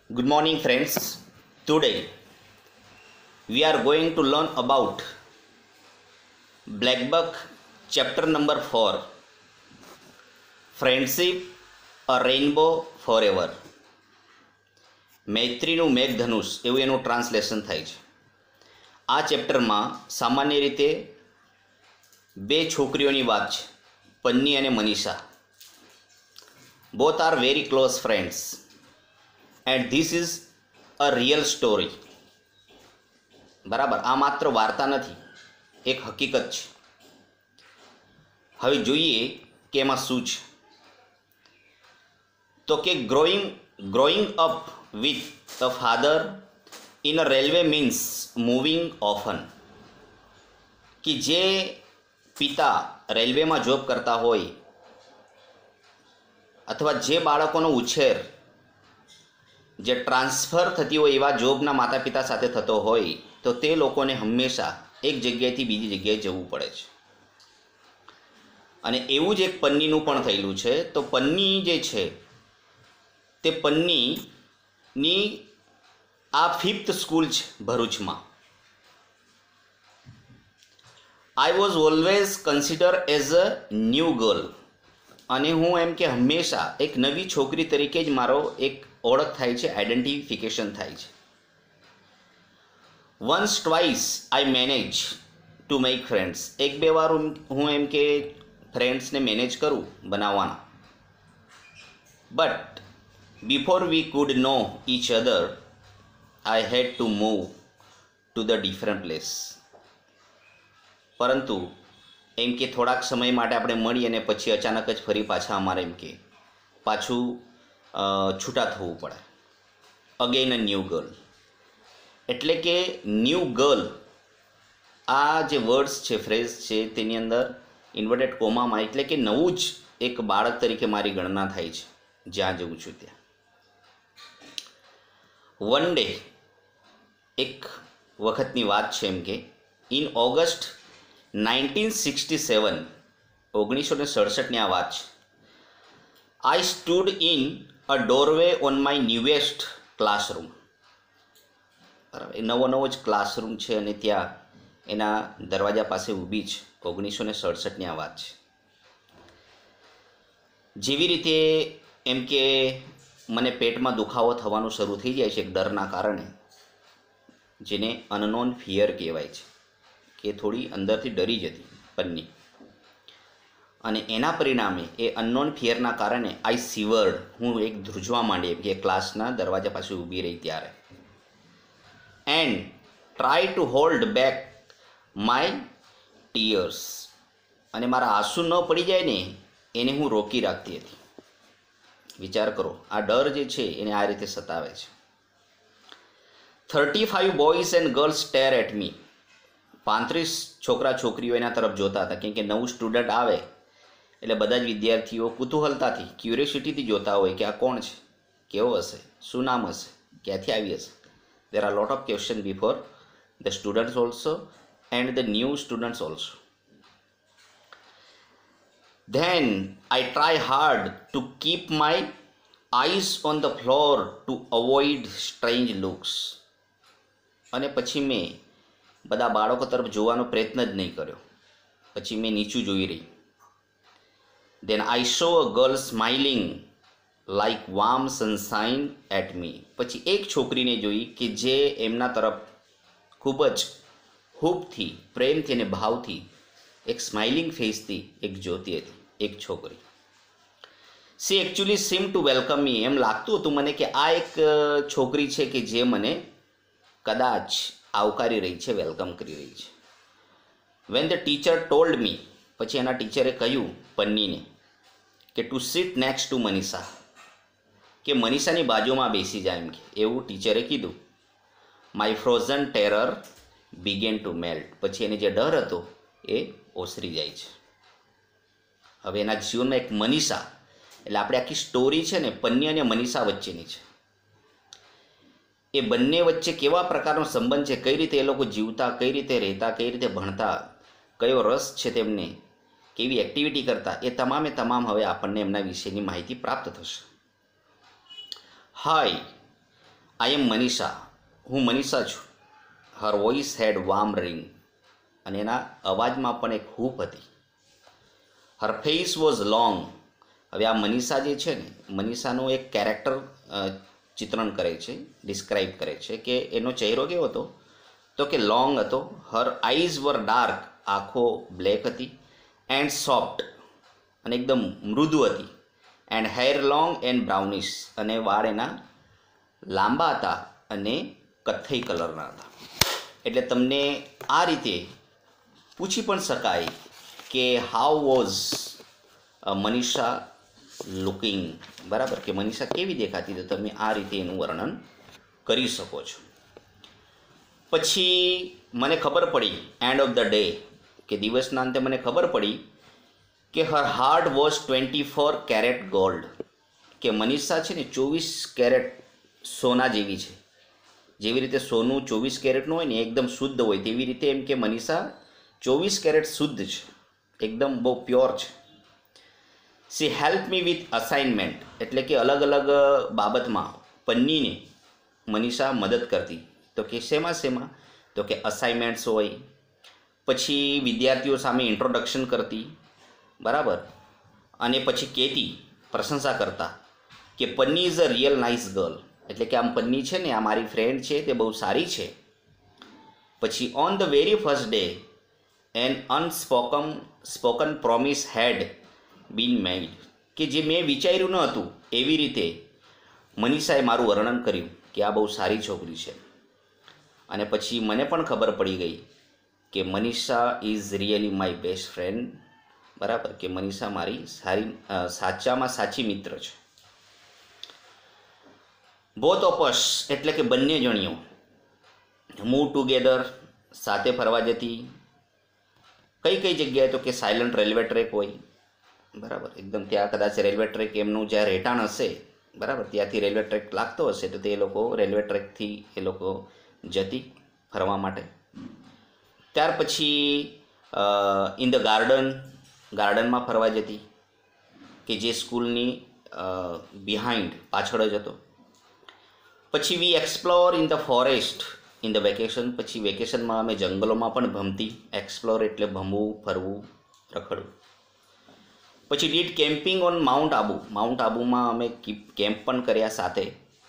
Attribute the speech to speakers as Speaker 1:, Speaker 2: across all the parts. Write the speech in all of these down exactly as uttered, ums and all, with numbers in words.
Speaker 1: Good morning, friends. Today we are going to learn about Black Book chapter number four, Friendship, a Rainbow Forever. મૈત્રીનું મેઘધનુષ એવું એનું translation થાય છે. આ ચેપ્ટરમાં સામાન્ય રીતે બે છોકરીઓની વાત છે, પન્ની અને Manisha. Both are very close friends and this is a real story. બરાબર, આ માત્ર વાર્તા નથી, એક હકીકત છે. હવે જોઈએ કે એમાં શું છે. તો કે growing growing up with a father in a railway means moving often. કે જે પિતા રેલવેમાં જોબ કરતા હોય અથવા જે બાળકોનો ઉછેર જે ટ્રાન્સફર થતી હોય એવા જોબના માતા પિતા સાથે થતો હોય તો તે લોકોને હંમેશા એક જગ્યાએથી બીજી જગ્યાએ જવું પડે છે. અને એવું જ એક પન્નીનું પણ થયેલું છે. તો પન્ની જે છે તે પન્નીની આ ફિફ્થ સ્કૂલ છે ભરૂચમાં. I was always consider as a new girl. અને હું એમ કે હંમેશા એક નવી છોકરી તરીકે જ મારો એક ઓળખ થાય છે, આઈડેન્ટિફિકેશન થાય છે. Once twice I manage to make friends. એક બે વાર હું એમ કે ફ્રેન્ડ્સને મેનેજ કરું બનાવવાના. But before we could know each other I had to move to the different place. પરંતુ એમ કે થોડાક સમય માટે આપણે મળી અને પછી અચાનક જ ફરી પાછા અમારે એમ કે પાછું છૂટા થવું પડે. Again a new girl. એટલે કે ન્યૂ ગર્લ આ જે વર્ડ્સ છે, ફ્રેઝ છે, તેની અંદર ઇન્વર્ટેડ કોમામાં એટલે કે નવું જ એક બાળક તરીકે મારી ગણના થાય છે જ્યાં જઉં છું ત્યાં. વન ડે એક વખતની વાત છે એમ કે in August nineteen sixty seven ઓગણીસો ને સડસઠની આ વાત છે. I stood in a doorway on my newest classroom. બરાબર, એ નવો નવો જ ક્લાસરૂમ છે અને ત્યાં એના દરવાજા પાસે ઊભી છે. ઓગણીસો ને સડસઠની આ વાત છે. જેવી રીતે એમ કે મને પેટમાં દુખાવો થવાનું શરૂ થઈ જાય છે એક ડરના કારણે, જેને અનનોન ફિયર કહેવાય છે, કે થોડી અંદરથી ડરી જતી પન્ની. અને એના પરિણામે એ અનનોન ફિયરના કારણે આઈ સિવર્ડ, હું એક ધ્રુજવા માંડી કે ક્લાસના દરવાજા પાસે ઊભી રહી ત્યારે. And try to hold back my tears. અને મારા આંસુ ન પડી જાય ને એને હું રોકી રાખતી હતી. વિચાર કરો, આ ડર જે છે એને આ રીતે સતાવે છે. Thirty five boys and girls stare at me. પાંત્રીસ છોકરા છોકરીઓ એના તરફ જોતા હતા. કેમ કે નવું સ્ટુડન્ટ આવે એટલે બધા જ વિદ્યાર્થીઓ કુતૂહલતાથી, ક્યુરિયોસિટીથી જોતા હોય કે આ કોણ છે, કેવો હશે, શું નામ હશે, ક્યાંથી આવી હશે. There are lot of question before the students also and the new students also. Then I try hard to keep my eyes on the floor to avoid strange looks. અને પછી મેં બધા બાળકો તરફ જોવાનો પ્રયત્ન જ નહીં કર્યો. પછી મેં નીચું જોઈ રહી. Then I saw a girl smiling like warm sunshine at me. પછી એક છોકરીને જોઈ કે જે એમના તરફ ખૂબ જ હૂબથી, પ્રેમથી અને ભાવથી એક સ્માઇલિંગ ફેસથી એક જોતી હતી, એક છોકરી. She actually seem to welcome me. એમ લાગતું હતું મને કે આ એક છોકરી છે કે જે મને કદાચ આવકારી રહી છે, વેલકમ કરી રહી છે. When the teacher told me, પછી એના ટીચરે કહ્યું પન્નીને કે to sit next to Manisha, કે મનીષાની બાજુમાં બેસી જાય એમ કે એવું ટીચરે કીધું. My frozen terror began to melt. પછી એને જે ડર હતો એ ઓસરી જાય છે. હવે એના જીવનમાં એક મનીષા, એટલે આપણે આખી સ્ટોરી છે ને પન્ની અને મનીષા વચ્ચેની છે. એ બંને વચ્ચે કેવા પ્રકારનો સંબંધ છે, કઈ રીતે એ લોકો જીવતા, કઈ રીતે રહેતા, કઈ રીતે ભણતા, કયો રસ છે તેમને, કેવી એક્ટિવિટી કરતા, એ તમામે તમામ હવે આપણને એમના વિશેની માહિતી પ્રાપ્ત થશે. હાય, આઈ એમ મનીષા, હું મનીષા છું. Her voice had warm ring, અને એના અવાજમાં પણ એક હૂંફ હતી. Her face was long. હવે આ મનીષા જે છે ને, મનીષાનું એક કેરેક્ટર ચિત્રણ કરે છે, ડિસ્ક્રાઇબ કરે છે કે એનો ચહેરો કેવો હતો, તો કે લોંગ હતો. હર આઈઝ વર ડાર્ક, આંખો બ્લેક હતી. એન્ડ સોફ્ટ, અને એકદમ મૃદુ હતી. And hair long and brownish, અને વાળ એના લાંબા હતા અને કથ્થઈ કલરના હતા. એટલે તમને આ રીતે પૂછી પણ શકાય કે હાઉ વોઝ મનીષા લુકિંગ, બરાબર, કે મનીષા કેવી દેખાતી, તો તમે આ રીતે એનું વર્ણન કરી શકો છો. પછી મને ખબર પડી એન્ડ ઓફ ધ ડે, કે દિવસના અંતે મને ખબર પડી કે her heart was twenty four carat gold, કે મનીષા છે ને ચોવીસ કેરેટ સોના જેવી છે. જેવી રીતે સોનું ચોવીસ કેરેટનું હોય ને એકદમ શુદ્ધ હોય, તેવી રીતે એમ કે મનીષા ચોવીસ કેરેટ શુદ્ધ છે, એકદમ બહુ પ્યોર છે. She help me with assignment, એટલે કે અલગ અલગ બાબતમાં પન્નીને મનીષા મદદ કરતી. તો કે શેમાં શેમાં, તો કે અસાઇનમેન્ટ્સ હોય, પછી વિદ્યાર્થીઓ સામે ઇન્ટ્રોડક્શન કરતી, બરાબર, અને પછી કહેતી, પ્રશંસા કરતા કે Panni is a real nice girl, એટલે કે આમ પન્ની છે ને આ મારી ફ્રેન્ડ છે, તે બહુ સારી છે. પછી on the very first day an unspoken spoken promise had been made, કે જે મેં વિચાર્યું ન હતું એવી રીતે મનીષાએ મારું વર્ણન કર્યું કે આ બહુ સારી છોકરી છે. અને પછી મને પણ ખબર પડી ગઈ કે Manisha is really my best friend, બરાબર, કે મનીષા મારી સારી સાચામાં સાચી મિત્ર છે. બોથ ઓફ અસ, એટલે કે બંને જણીઓ મૂવ ટુગેધર, સાથે ફરવા જતી. કઈ કઈ જગ્યાએ, તો કે સાયલન્ટ રેલવે ટ્રેક હોય, બરાબર, એકદમ ત્યાં કદાચ રેલવે ટ્રેક એમનું જ્યાં રહેઠાણ હશે, બરાબર, ત્યાંથી રેલવે ટ્રેક લાગતો હશે, તો તે લોકો રેલવે ટ્રેકથી એ લોકો જતી ફરવા માટે. ત્યાર પછી ઇન ધ ગાર્ડન, ગાર્ડનમાં ફરવા જતી, કે જે સ્કૂલની બિહાઇન્ડ પાછળ જ હતો. પછી we explore in the forest in the vacation, પછી વેકેશનમાં અમે જંગલોમાં પણ ભમતી. એક્સપ્લોર એટલે ભમવું, ફરવું, રખડવું. પછી did camping on mount Abu, mount આબુમાં અમે કેમ્પ પણ કર્યા સાથે.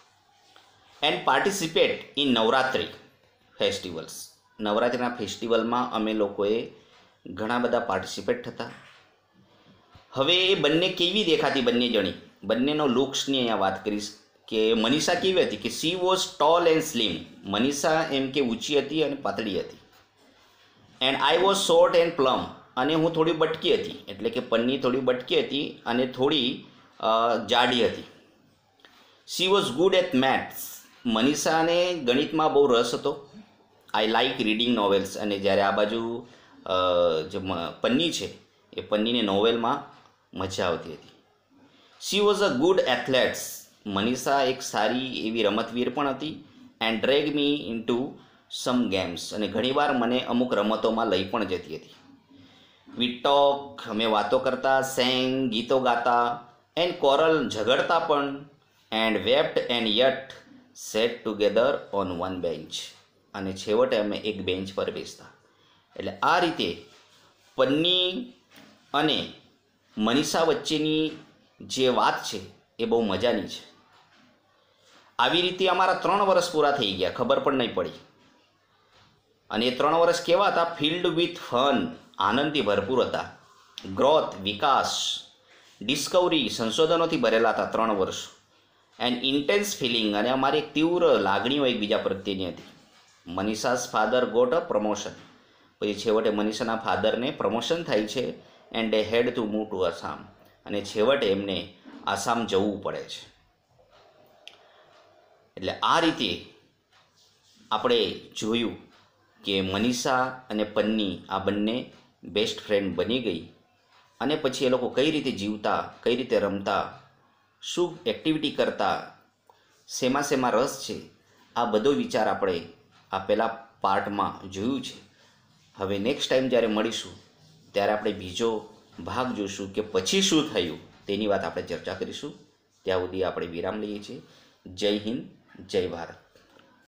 Speaker 1: And participate in Navratri festivals, નવરાત્રિના ફેસ્ટિવલમાં અમે લોકોએ ઘણા બધા પાર્ટિસિપેટ થતા. હવે એ બંને કેવી દેખાતી, બંને જણી, બંનેનો લુક્સની અહીંયા વાત કરીશ કે મનીષા કેવી હતી, કે she was tall and slim, Manisha એમ કે ઊંચી હતી અને પાતળી હતી. And I was short and plump, અને હું થોડી બટકી હતી, એટલે કે પન્ની થોડી બટકી હતી અને થોડી જાડી હતી. She was good at maths, મનીષાને ગણિતમાં બહુ રસ હતો. આઈ લાઇક રીડિંગ નોવેલ્સ, અને જ્યારે આ બાજુ જે પન્ની છે એ પન્નીને નોવેલમાં મજા આવતી હતી. She was a good athletes, Manisha એક સારી એવી રમતવીર પણ હતી. And drag me in to some games, અને ઘણીવાર મને અમુક રમતોમાં લઈ પણ જતી હતી. વી ટોક, અમે વાતો કરતા, સેંગ, ગીતો ગાતા, એન્ડ કોરલ, ઝઘડતા પણ. And wept and yet sat together on one bench, અને છેવટે અમે એક બેન્ચ પર બેસતા. એટલે આ રીતે પન્ની અને મનીષા વચ્ચેની જે વાત છે એ બહુ મજાની છે. આવી રીતે અમારા ત્રણ વર્ષ પૂરા થઈ ગયા, ખબર પણ નહીં પડી. અને એ ત્રણ વર્ષ કેવા હતા, ફિલ્ડ વિથ ફન, આનંદથી ભરપૂર હતા. ગ્રોથ, વિકાસ, ડિસ્કવરી, સંશોધનોથી ભરેલા હતા ત્રણ વર્ષ. એન્ડ ઇન્ટેન્સ ફિલિંગ, અને અમારી એક તીવ્ર લાગણીઓ એકબીજા પ્રત્યેની હતી. Manisha's father got a promotion, પછી છેવટે મનીષાના ફાધરને પ્રમોશન થાય છે. And they had to move to Assam, અને છેવટે એમને આસામ જવું પડે છે. એટલે આ રીતે આપણે જોયું કે મનીષા અને પન્ની આ બંને બેસ્ટ ફ્રેન્ડ બની ગઈ. અને પછી એ લોકો કઈ રીતે જીવતા, કઈ રીતે રમતા, શું એક્ટિવિટી કરતા, શેમાં શેમાં રસ છે, આ બધો વિચાર આપણે આ પહેલાં પાર્ટમાં જોયું છે. હવે નેક્સ્ટ ટાઈમ જ્યારે મળીશું ત્યારે આપણે બીજો ભાગ જોઈશું કે પછી શું થયું તેની વાત આપણે ચર્ચા કરીશું. ત્યાં સુધી આપણે વિરામ લઈએ છીએ. જય હિન્દ, જય ભારત.